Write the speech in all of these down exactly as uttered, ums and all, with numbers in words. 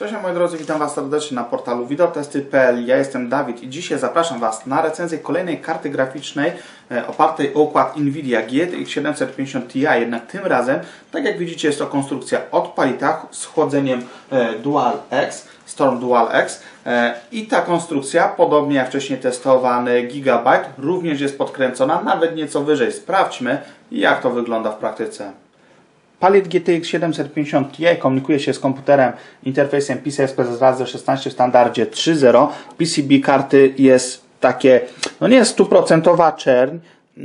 Cześć moi drodzy, witam Was serdecznie na portalu Videotesty kropka p l. Ja jestem Dawid i dzisiaj zapraszam Was na recenzję kolejnej karty graficznej e, opartej o układ Nvidia G T X siedemset pięćdziesiąt Ti. Jednak tym razem, tak jak widzicie, jest to konstrukcja od Palita z chłodzeniem e, DualX, Storm DualX e, i ta konstrukcja, podobnie jak wcześniej testowany Gigabyte, również jest podkręcona nawet nieco wyżej. Sprawdźmy, jak to wygląda w praktyce. Palit G T X siedemset pięćdziesiąt Ti komunikuje się z komputerem interfejsem P C I Express Razer szesnaście w standardzie trzy zero. P C B karty jest takie, no nie jest stuprocentowa czerń,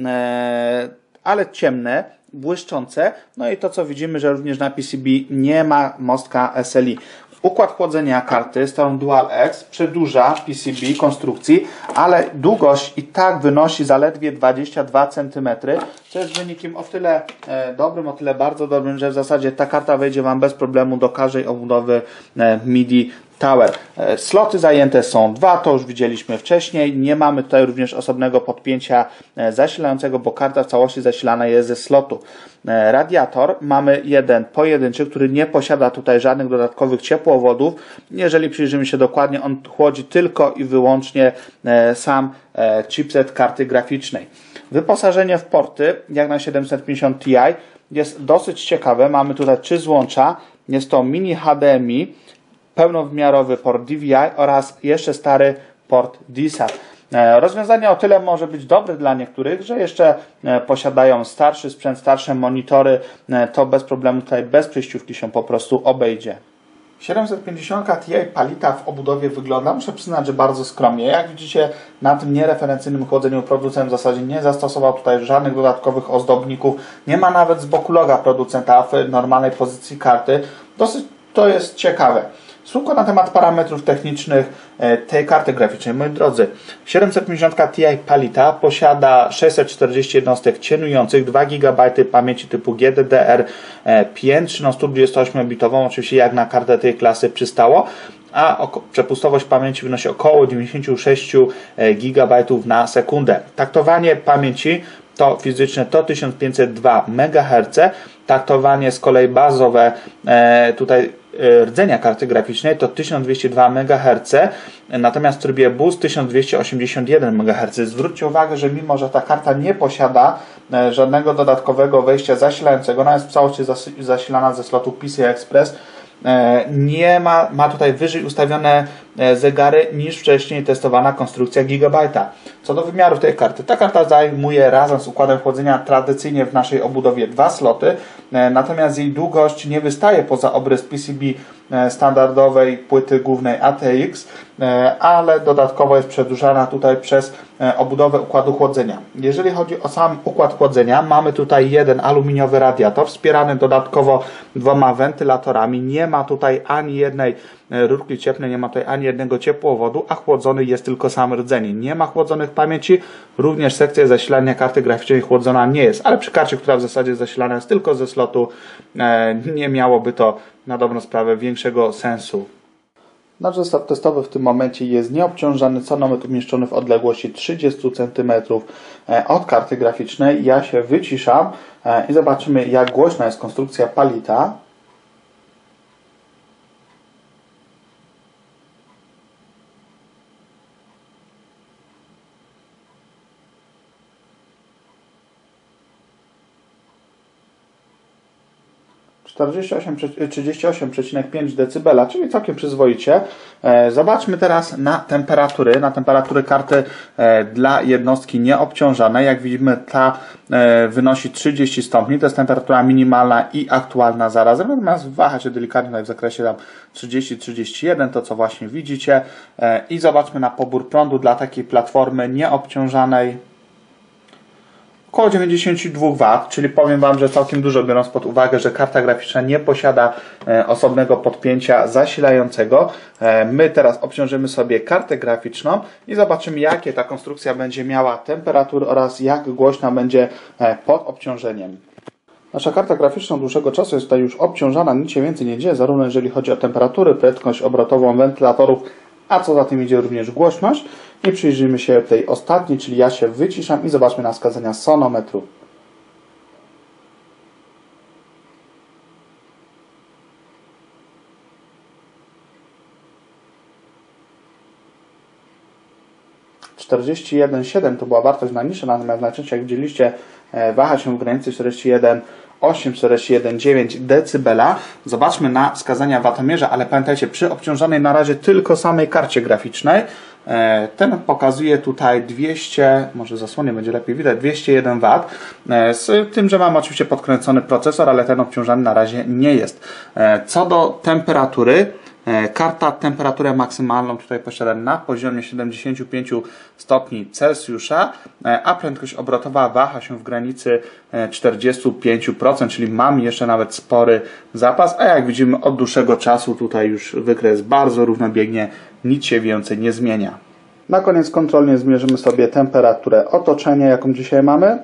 e, ale ciemne, błyszczące. No i to, co widzimy, że również na P C B nie ma mostka S L I. Układ chłodzenia karty Storm DualX przedłuża P C B konstrukcji, ale długość i tak wynosi zaledwie dwadzieścia dwa centymetry, co jest wynikiem o tyle e, dobrym, o tyle bardzo dobrym, że w zasadzie ta karta wejdzie Wam bez problemu do każdej obudowy e, MIDI Tower. E, sloty zajęte są dwa, to już widzieliśmy wcześniej. Nie mamy tutaj również osobnego podpięcia e, zasilającego, bo karta w całości zasilana jest ze slotu. E, radiator mamy jeden pojedynczy, który nie posiada tutaj żadnych dodatkowych ciepłowodów. Jeżeli przyjrzymy się dokładnie, on chłodzi tylko i wyłącznie e, sam e, chipset karty graficznej. Wyposażenie w porty, jak na siedemset pięćdziesiąt Ti, jest dosyć ciekawe. Mamy tutaj trzy złącza. Jest to mini H D M I, pełnowymiarowy port D V I oraz jeszcze stary port D S A T. Rozwiązanie o tyle może być dobre dla niektórych, że jeszcze posiadają starszy sprzęt, starsze monitory, to bez problemu tutaj bez przejściówki się po prostu obejdzie. siedemset pięćdziesiąt Ti Palita w obudowie wygląda, muszę przyznać, że bardzo skromnie. Jak widzicie, na tym niereferencyjnym chłodzeniu producent w zasadzie nie zastosował tutaj żadnych dodatkowych ozdobników. Nie ma nawet z boku loga producenta w normalnej pozycji karty. Dosyć to jest ciekawe. Słówko na temat parametrów technicznych tej karty graficznej. Moi drodzy, siedemset pięćdziesiąt Ti Palita posiada sześćset czterdzieści jednostek cienujących, dwa gigabajty pamięci typu G D D R pięć, no sto dwadzieścia osiem bitową, oczywiście jak na kartę tej klasy przystało, a przepustowość pamięci wynosi około dziewięćdziesiąt sześć gigabajtów na sekundę. Taktowanie pamięci to fizyczne to tysiąc pięćset dwa megaherce, taktowanie z kolei bazowe e, tutaj e, rdzenia karty graficznej to tysiąc dwieście dwa megaherce, natomiast w trybie boost tysiąc dwieście osiemdziesiąt jeden megaherców. Zwróćcie uwagę, że mimo że ta karta nie posiada e, żadnego dodatkowego wejścia zasilającego, ona jest w całości zas zasilana ze slotu P C I Express, e, nie ma, ma tutaj wyżej ustawione e, zegary niż wcześniej testowana konstrukcja Gigabyte'a. Co do wymiarów tej karty, ta karta zajmuje razem z układem chłodzenia tradycyjnie w naszej obudowie dwa sloty, natomiast jej długość nie wystaje poza obrys P C B standardowej płyty głównej A T X, ale dodatkowo jest przedłużana tutaj przez obudowę układu chłodzenia. Jeżeli chodzi o sam układ chłodzenia, mamy tutaj jeden aluminiowy radiator wspierany dodatkowo dwoma wentylatorami. Nie ma tutaj ani jednej rurki cieplnej, nie ma tutaj ani jednego ciepłowodu, a chłodzony jest tylko sam rdzeń. Nie ma chłodzonych pamięci, również sekcja zasilania karty graficznej chłodzona nie jest, ale przy karcie, która w zasadzie zasilana jest tylko ze slotu, nie miałoby to na dobrą sprawę większego sensu. Nasz zestaw testowy w tym momencie jest nieobciążany, cenometr umieszczony w odległości trzydzieści centymetrów od karty graficznej. Ja się wyciszam i zobaczymy, jak głośna jest konstrukcja Palita. trzydzieści osiem przecinek pięć decybela, czyli całkiem przyzwoicie. Zobaczmy teraz na temperatury, na temperatury karty dla jednostki nieobciążanej. Jak widzimy, ta wynosi trzydzieści stopni, to jest temperatura minimalna i aktualna zarazem, natomiast waha się delikatnie w zakresie tam trzydzieści trzydzieści jeden, to co właśnie widzicie. I zobaczmy na pobór prądu dla takiej platformy nieobciążanej. Około dziewięćdziesiąt dwa watów, czyli powiem Wam, że całkiem dużo, biorąc pod uwagę, że karta graficzna nie posiada e, osobnego podpięcia zasilającego. E, my teraz obciążymy sobie kartę graficzną i zobaczymy, jakie ta konstrukcja będzie miała temperatury oraz jak głośna będzie e, pod obciążeniem. Nasza karta graficzna od dłuższego czasu jest tutaj już obciążana, nic się więcej nie dzieje, zarówno jeżeli chodzi o temperaturę, prędkość obrotową wentylatorów, a co za tym idzie również głośność. I przyjrzyjmy się tej ostatniej, czyli ja się wyciszam i zobaczmy na wskazania sonometru. czterdzieści jeden przecinek siedem to była wartość najniższa, natomiast najczęściej, jak widzieliście, waha się w granicy czterdzieści jeden przecinek osiem, czterdzieści jeden przecinek dziewięć decybela. Zobaczmy na wskazania watomierza, ale pamiętajcie, przy obciążonej na razie tylko samej karcie graficznej, ten pokazuje tutaj dwieście, może zasłonie będzie lepiej widać, dwieście jeden watów, z tym, że mam oczywiście podkręcony procesor, ale ten obciążany na razie nie jest. Co do temperatury, karta temperaturę maksymalną tutaj posiada na poziomie siedemdziesiąt pięć stopni Celsjusza, a prędkość obrotowa waha się w granicy czterdzieści pięć procent, czyli mam jeszcze nawet spory zapas, a jak widzimy od dłuższego czasu tutaj już wykres bardzo równobiegnie, nic się więcej nie zmienia. Na koniec kontrolnie zmierzymy sobie temperaturę otoczenia, jaką dzisiaj mamy.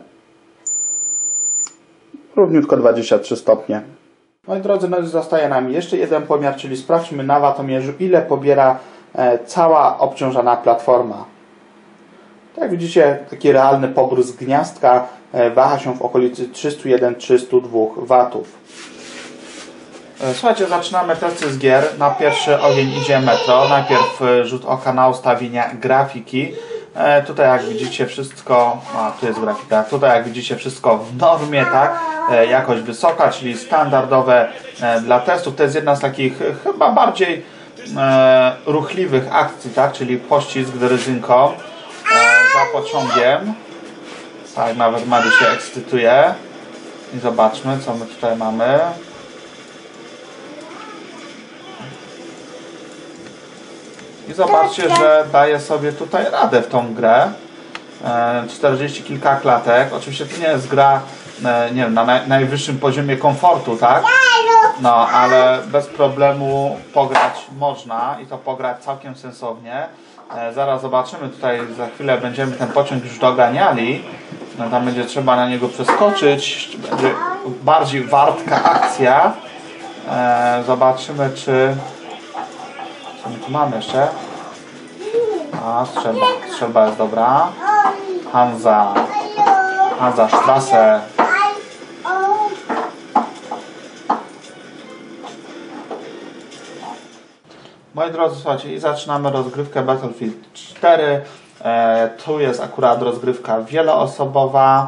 Równiutko dwadzieścia trzy stopnie. Moi drodzy, no i zostaje nam jeszcze jeden pomiar, czyli sprawdźmy na watomierzu, ile pobiera e, cała obciążana platforma. Tak jak widzicie, taki realny pobór z gniazdka e, waha się w okolicy trzysta jeden do trzystu dwóch watów. E, słuchajcie, zaczynamy testy z gier. Na pierwszy ogień idzie Metro. Najpierw e, rzut oka na ustawienia grafiki. E, tutaj jak widzicie wszystko, a tu jest grafika, tutaj jak widzicie wszystko w normie, tak, e, jakość wysoka, czyli standardowe e, dla testów. To jest jedna z takich e, chyba bardziej e, ruchliwych akcji, tak, czyli pościsk z ryzynką e, za pociągiem. Tak, nawet Mady się ekscytuje. I zobaczmy, co my tutaj mamy. I zobaczcie, że daje sobie tutaj radę w tą grę. czterdzieści kilka klatek. Oczywiście to nie jest gra, nie wiem, na naj, najwyższym poziomie komfortu, tak? No, ale bez problemu pograć można i to pograć całkiem sensownie. Zaraz zobaczymy, tutaj za chwilę będziemy ten pociąg już doganiali. No, tam będzie trzeba na niego przeskoczyć. Będzie bardziej wartka akcja. Zobaczymy, czy... Co my tu mamy jeszcze? A, strzelba. Strzelba jest dobra. Hansa. Hansa Strasse. Moi drodzy, słuchajcie, i zaczynamy rozgrywkę Battlefield cztery. E, tu jest akurat rozgrywka wieloosobowa.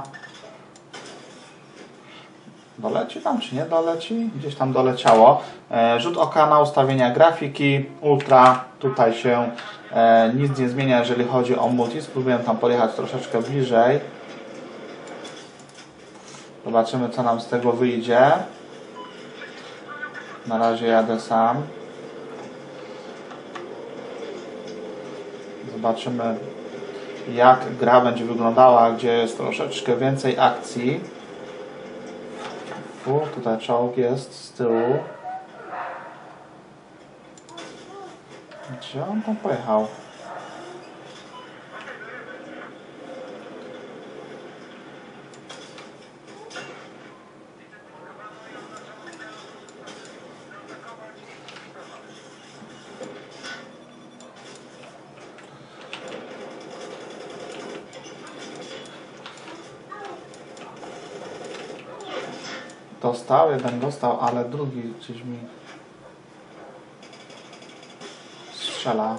Doleci tam, czy nie doleci? Gdzieś tam doleciało. E, rzut oka na ustawienia grafiki. Ultra. Tutaj się e, nic nie zmienia, jeżeli chodzi o multi. Spróbuję tam podjechać troszeczkę bliżej. Zobaczymy, co nam z tego wyjdzie. Na razie jadę sam. Zobaczymy, jak gra będzie wyglądała, gdzie jest troszeczkę więcej akcji. U, tutaj czołg jest z tyłu. Gdzie on tam pojechał? Dostał, jeden dostał, ale drugi gdzieś mi strzela.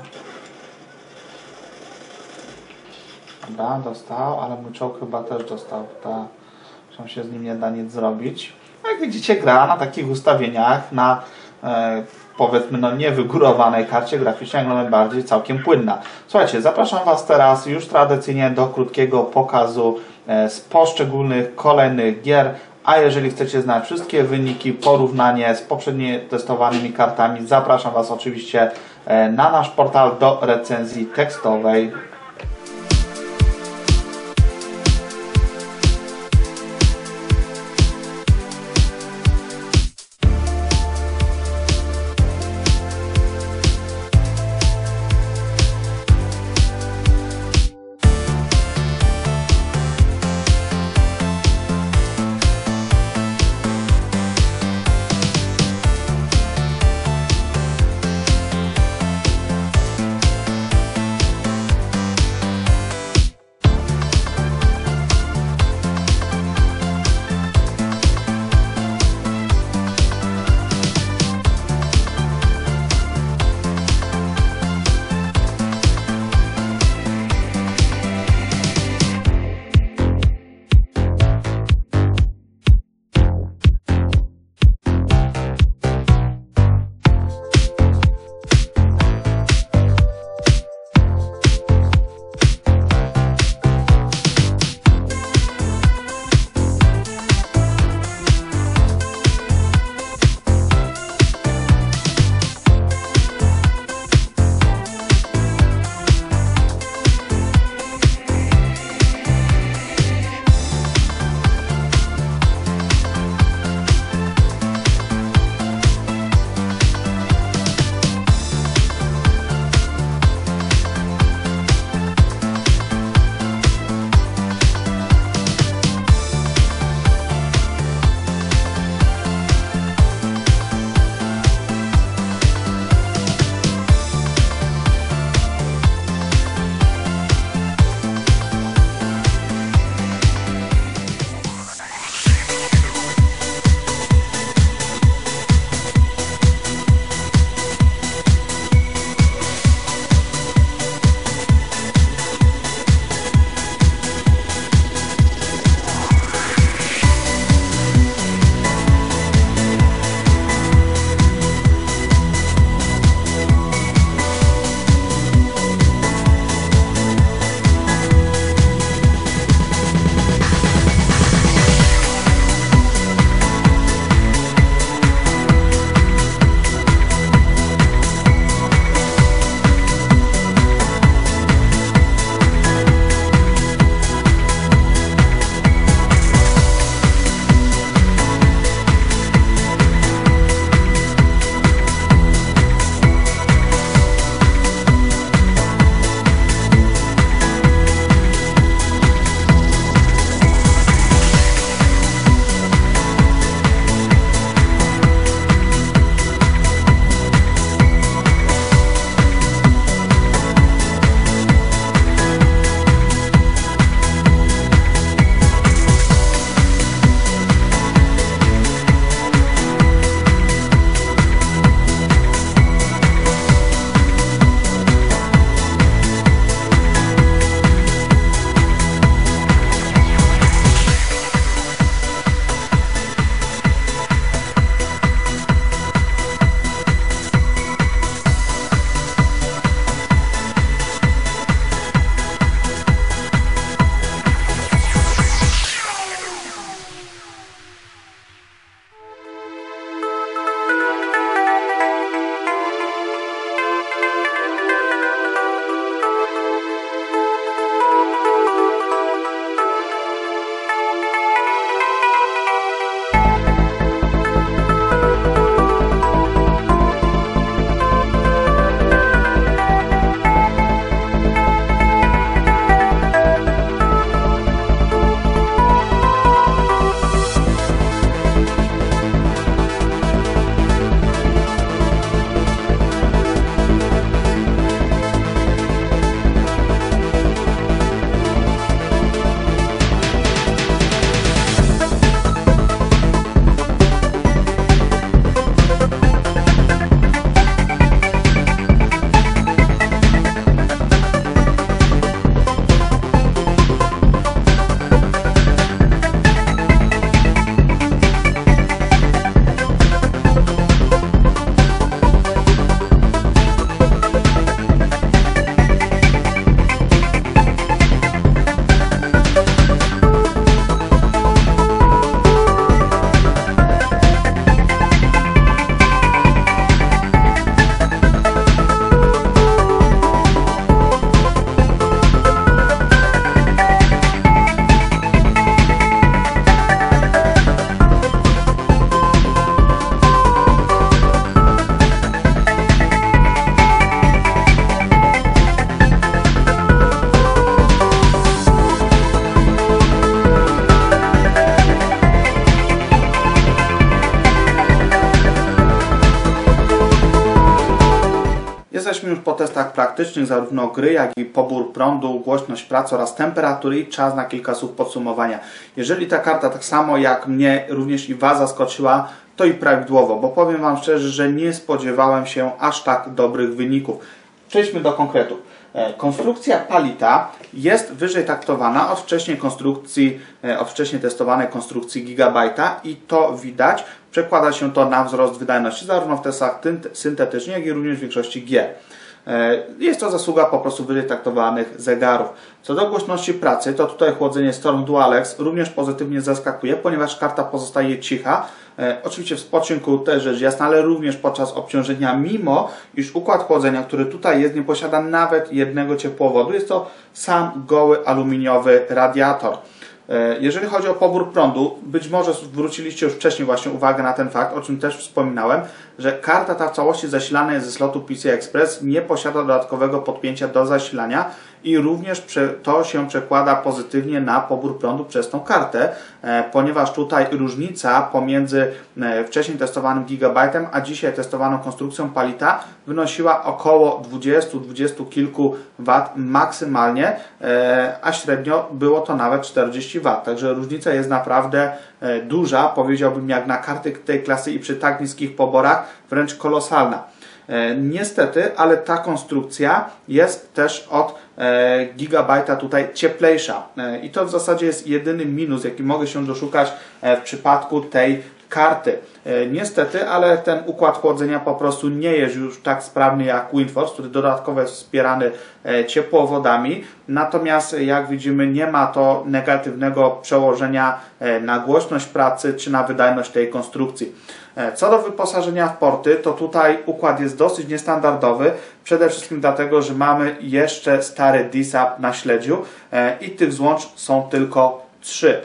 Dobra, dostał, ale mój czołg chyba też dostał. Ta, że się z nim nie da nic zrobić. Jak widzicie, gra na takich ustawieniach, na e, powiedzmy no niewygórowanej karcie graficznej, jak najbardziej całkiem płynna. Słuchajcie, zapraszam Was teraz już tradycyjnie do krótkiego pokazu e, z poszczególnych kolejnych gier. A jeżeli chcecie znać wszystkie wyniki, porównanie z poprzednio testowanymi kartami, zapraszam Was oczywiście na nasz portal do recenzji tekstowej. Jesteśmy już po testach praktycznych zarówno gry, jak i pobór prądu, głośność pracy oraz temperatury i czas na kilka słów podsumowania. Jeżeli ta karta tak samo jak mnie również i Was zaskoczyła, to i prawidłowo, bo powiem Wam szczerze, że nie spodziewałem się aż tak dobrych wyników. Przejdźmy do konkretów. Konstrukcja Palita jest wyżej taktowana od wcześniej konstrukcji, od wcześniej testowanej konstrukcji Gigabyte'a i to widać. Przekłada się to na wzrost wydajności zarówno w testach syntetycznych, jak i również w większości gier. Jest to zasługa po prostu wyżej taktowanych zegarów. Co do głośności pracy, to tutaj chłodzenie Storm DualX również pozytywnie zaskakuje, ponieważ karta pozostaje cicha. E, oczywiście w spoczynku też rzecz jasna, ale również podczas obciążenia, mimo iż układ chłodzenia, który tutaj jest, nie posiada nawet jednego ciepłowodu. Jest to sam goły aluminiowy radiator. Jeżeli chodzi o pobór prądu, być może zwróciliście już wcześniej właśnie uwagę na ten fakt, o czym też wspominałem, że karta ta w całości zasilana jest ze slotu P C I Express, nie posiada dodatkowego podpięcia do zasilania i również to się przekłada pozytywnie na pobór prądu przez tą kartę, ponieważ tutaj różnica pomiędzy wcześniej testowanym Gigabyte'em, a dzisiaj testowaną konstrukcją Palita wynosiła około dwadzieścia do dwudziestu kilku wat maksymalnie, a średnio było to nawet czterdzieści wat. Także różnica jest naprawdę duża, powiedziałbym jak na karty tej klasy i przy tak niskich poborach wręcz kolosalna. Niestety, ale ta konstrukcja jest też od Gigabyte'a tutaj cieplejsza i to w zasadzie jest jedyny minus, jaki mogę się doszukać w przypadku tej karty. Niestety, ale ten układ chłodzenia po prostu nie jest już tak sprawny jak WindForce, który dodatkowo jest wspierany ciepłowodami. Natomiast jak widzimy, nie ma to negatywnego przełożenia na głośność pracy czy na wydajność tej konstrukcji. Co do wyposażenia w porty, to tutaj układ jest dosyć niestandardowy. Przede wszystkim dlatego, że mamy jeszcze stary D S A P na śledziu i tych złącz są tylko trzy.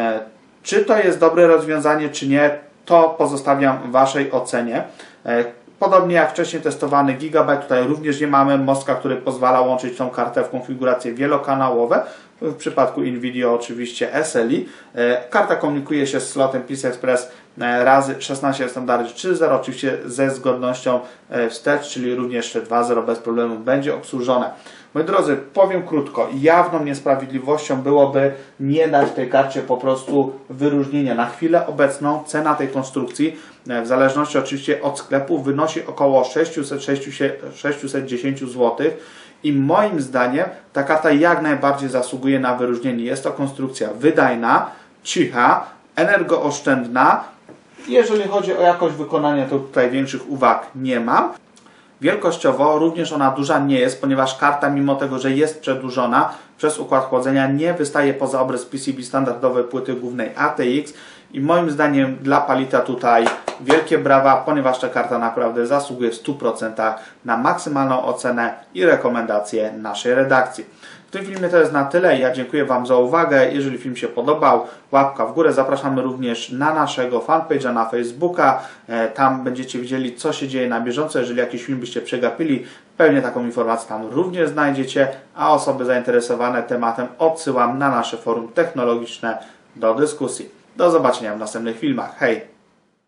Czy to jest dobre rozwiązanie, czy nie, to pozostawiam Waszej ocenie. Podobnie jak wcześniej testowany Gigabyte, tutaj również nie mamy mostka, który pozwala łączyć tą kartę w konfiguracje wielokanałowe. W przypadku Nvidia oczywiście S L I. Karta komunikuje się z slotem P C I Express razy szesnaście w standardzie trzy zero, oczywiście ze zgodnością wstecz, czyli również te dwa zero bez problemu będzie obsłużone. Moi drodzy, powiem krótko, jawną niesprawiedliwością byłoby nie dać tej karcie po prostu wyróżnienia. Na chwilę obecną cena tej konstrukcji, w zależności oczywiście od sklepu, wynosi około sześćset do sześciuset dziesięciu złotych i moim zdaniem ta karta jak najbardziej zasługuje na wyróżnienie. Jest to konstrukcja wydajna, cicha, energooszczędna. Jeżeli chodzi o jakość wykonania, to tutaj większych uwag nie mam. Wielkościowo również ona duża nie jest, ponieważ karta, mimo tego, że jest przedłużona przez układ chłodzenia, nie wystaje poza obrys P C B standardowej płyty głównej A T X i moim zdaniem dla Palita tutaj wielkie brawa, ponieważ ta karta naprawdę zasługuje w stu procentach na maksymalną ocenę i rekomendacje naszej redakcji. W tym filmie to jest na tyle. Ja dziękuję Wam za uwagę. Jeżeli film się podobał, łapka w górę. Zapraszamy również na naszego fanpage'a na Facebooka. Tam będziecie widzieli, co się dzieje na bieżąco. Jeżeli jakiś film byście przegapili, pewnie taką informację tam również znajdziecie, a osoby zainteresowane tematem odsyłam na nasze forum technologiczne do dyskusji. Do zobaczenia w następnych filmach. Hej!